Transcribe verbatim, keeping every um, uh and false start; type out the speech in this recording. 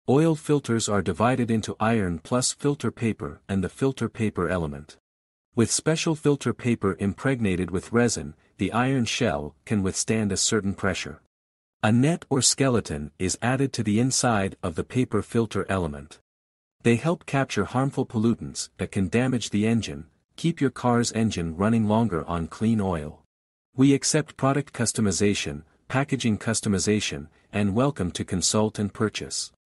Oil filters are divided into iron plus filter paper and the filter paper element. With special filter paper impregnated with resin, the iron shell can withstand a certain pressure. A net or skeleton is added to the inside of the paper filter element. They help capture harmful pollutants that can damage the engine, keep your car's engine running longer on clean oil. We accept product customization, packaging customization, and welcome to consult and purchase.